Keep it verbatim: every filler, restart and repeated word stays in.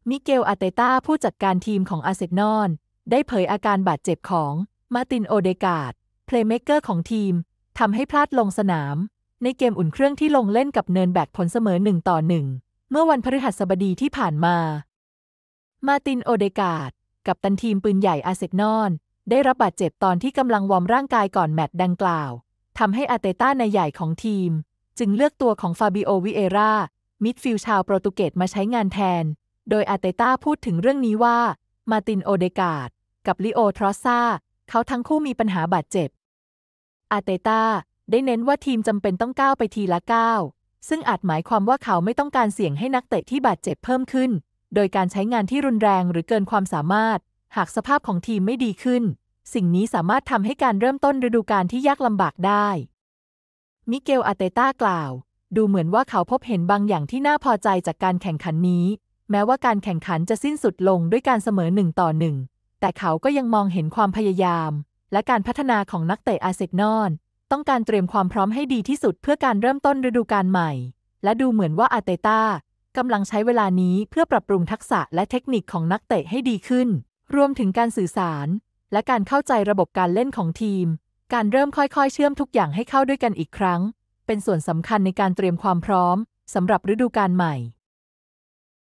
มิเกล อาร์เตต้าผู้จัดการทีมของอาร์เซนอลได้เผยอาการบาดเจ็บของมาร์ติน โอเดการ์ดเพลย์เมกเกอร์ของทีมทำให้พลาดลงสนามในเกมอุ่นเครื่องที่ลงเล่นกับเนิร์นแบกผลเสมอหนึ่งต่อหนึ่งเมื่อวันพฤหัสบดีที่ผ่านมามาร์ติน โอเดการ์ดกัปตันทีมปืนใหญ่อาร์เซนอลได้รับบาดเจ็บตอนที่กำลังวอร์มร่างกายก่อนแมตช์ดังกล่าวทำให้อาร์เตต้านายใหญ่ของทีมจึงเลือกตัวของฟาบิโอ วิเอรามิดฟิลด์ชาวโปรตุเกสมาใช้งานแทนโดยอาร์เตต้าพูดถึงเรื่องนี้ว่ามาร์ติน โอเดการ์ดกับลิโอ ทรอสซาเขาทั้งคู่มีปัญหาบาดเจ็บอาร์เตต้าได้เน้นว่าทีมจำเป็นต้องก้าวไปทีละก้าวซึ่งอาจหมายความว่าเขาไม่ต้องการเสี่ยงให้นักเตะที่บาดเจ็บเพิ่มขึ้นโดยการใช้งานที่รุนแรงหรือเกินความสามารถหากสภาพของทีมไม่ดีขึ้นสิ่งนี้สามารถทำให้การเริ่มต้นฤดูกาลที่ยากลำบากได้มิเกล อาร์เตต้ากล่าวดูเหมือนว่าเขาพบเห็นบางอย่างที่น่าพอใจจากการแข่งขันนี้แม้ว่าการแข่งขันจะสิ้นสุดลงด้วยการเสมอหนึ่งต่อหนึ่งแต่เขาก็ยังมองเห็นความพยายามและการพัฒนาของนักเตะอาร์เซนอลต้องการเตรียมความพร้อมให้ดีที่สุดเพื่อการเริ่มต้นฤดูกาลใหม่และดูเหมือนว่าอาร์เตต้ากำลังใช้เวลานี้เพื่อปรับปรุงทักษะและเทคนิคของนักเตะให้ดีขึ้นรวมถึงการสื่อสารและการเข้าใจระบบการเล่นของทีมการเริ่มค่อยๆเชื่อมทุกอย่างให้เข้าด้วยกันอีกครั้งเป็นส่วนสำคัญในการเตรียมความพร้อมสำหรับฤดูกาลใหม่